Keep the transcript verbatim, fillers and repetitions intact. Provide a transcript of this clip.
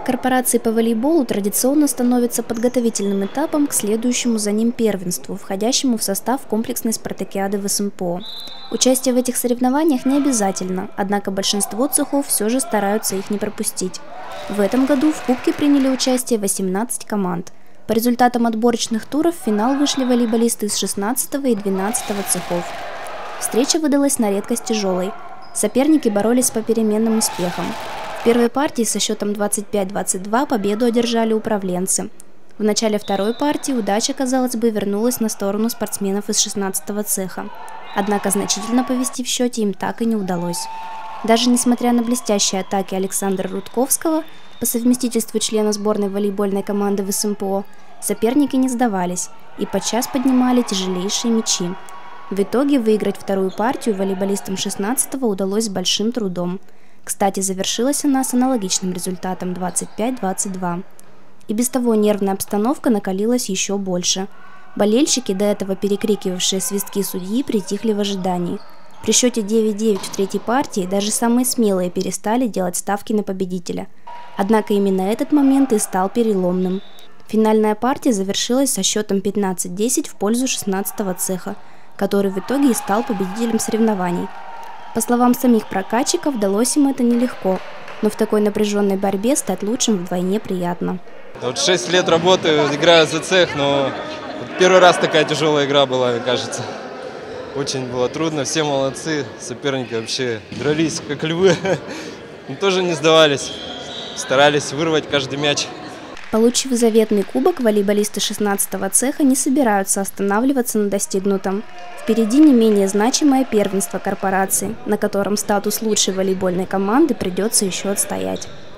Кубок корпорации по волейболу традиционно становится подготовительным этапом к следующему за ним первенству, входящему в состав комплексной спартакиады ВСМПО. Участие в этих соревнованиях не обязательно, однако большинство цехов все же стараются их не пропустить. В этом году в Кубке приняли участие восемнадцать команд. По результатам отборочных туров в финал вышли волейболисты из шестнадцатого и двенадцатого цехов. Встреча выдалась на редкость тяжелой. Соперники боролись с попеременным успехом. В первой партии со счетом двадцать пять двадцать два победу одержали управленцы. В начале второй партии удача, казалось бы, вернулась на сторону спортсменов из шестнадцатого цеха. Однако значительно повести в счете им так и не удалось. Даже несмотря на блестящие атаки Александра Рудковского, по совместительству члена сборной волейбольной команды ВСМПО, соперники не сдавались и подчас поднимали тяжелейшие мячи. В итоге выиграть вторую партию волейболистам шестнадцатого удалось с большим трудом. Кстати, завершилась она с аналогичным результатом двадцать пять двадцать два. И без того нервная обстановка накалилась еще больше. Болельщики, до этого перекрикивавшие свистки судьи, притихли в ожидании. При счете девять девять в третьей партии даже самые смелые перестали делать ставки на победителя. Однако именно этот момент и стал переломным. Финальная партия завершилась со счетом пятнадцать десять в пользу шестнадцатого цеха, который в итоге и стал победителем соревнований. По словам самих прокатчиков, далось им это нелегко, но в такой напряженной борьбе стать лучшим вдвойне приятно. Вот шесть лет работаю, играю за цех, но первый раз такая тяжелая игра была, мне кажется. Очень было трудно, все молодцы, соперники вообще дрались как львы, но тоже не сдавались, старались вырвать каждый мяч. Получив заветный кубок, волейболисты шестнадцатого цеха не собираются останавливаться на достигнутом. Впереди не менее значимое первенство корпорации, на котором статус лучшей волейбольной команды придется еще отстоять.